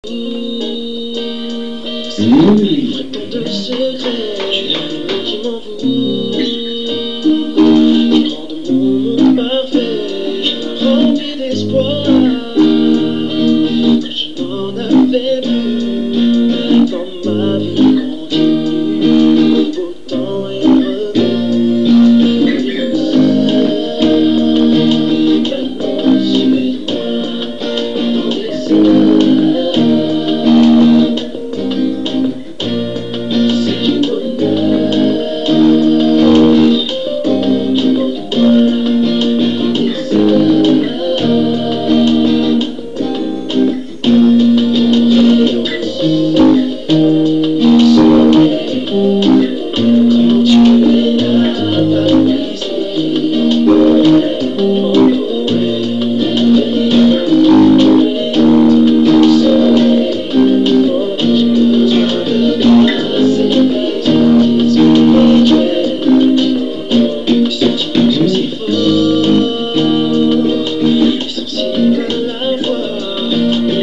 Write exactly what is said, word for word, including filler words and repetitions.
Livré tant de secrets, j'ai un qui m'envoûte. Je rends de mon monde parfait, je me remplis d'espoir. Quand je n'en avais plus, quand ma vie continue, le beau temps est revenu. Maintenant suis-moi dans des heures. C'est du bonheur. Autour de moi, dans des heures. Quand tu es là, sensible à la voix.